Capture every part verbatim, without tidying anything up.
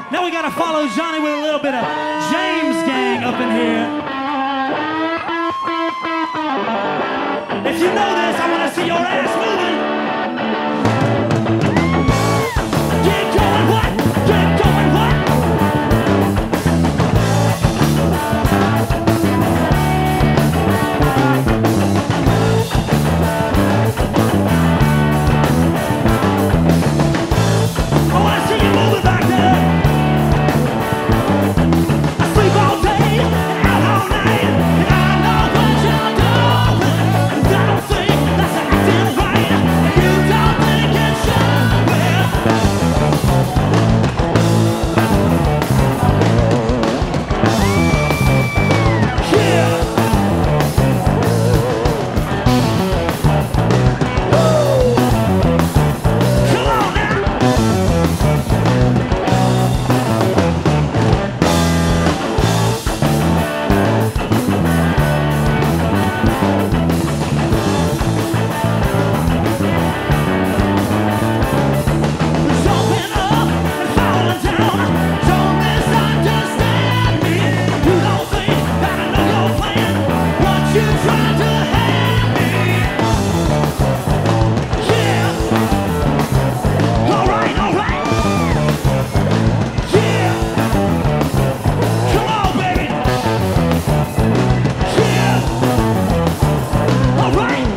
Now we gotta follow Johnny with a little bit of James Gang up in here. If you know this, I wanna see your ass moving. Get going, what? Get going, what? I wanna see you moving back there. I sleep all day and out all night, and I know what you're doing. And I don't think that's acting right. You don't think it should. Yeah. Woo. Come on now. Jumping up and falling down. Don't misunderstand me. You don't think that I know your plan. What you trying to hand me? Yeah. All right, all right. Yeah. Come on, baby. Yeah. All right.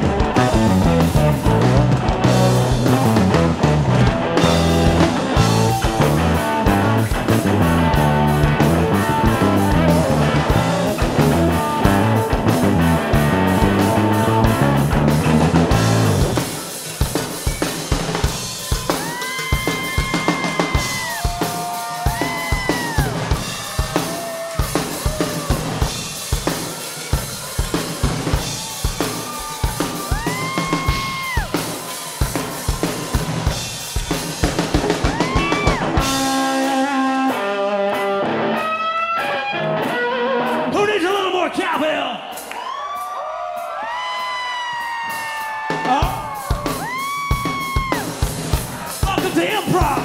Who needs a little more cowbell? Oh. Welcome to improv.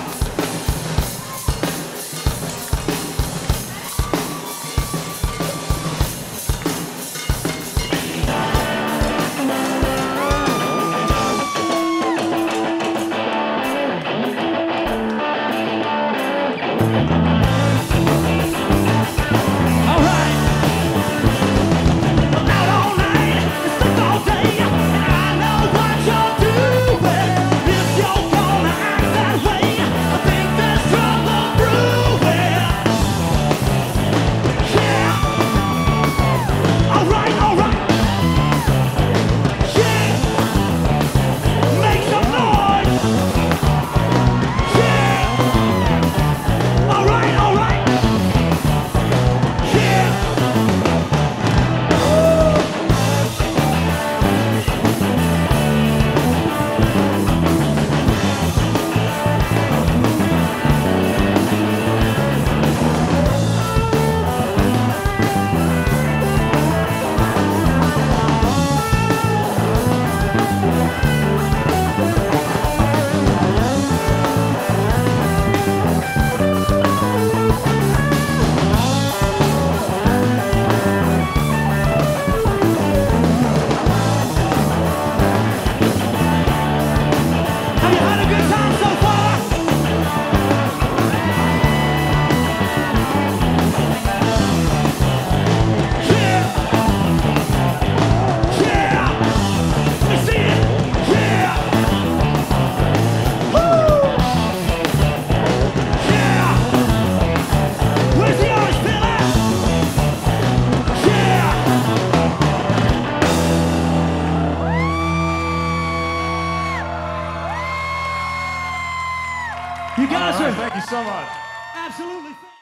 All right. Out all night, sleep all day, and I know what you're doing. If you're gonna act that way, I think there's trouble brewing. Yeah. All right, all right. Yeah. Make some noise. Yeah. All right, all right. Yeah. Have you had a good time so far? Yeah. Yeah. Let me see it. Yeah. Woo. Yeah. Where's the orange pill at? Yeah. You guys All right, are thank you so much. absolutely.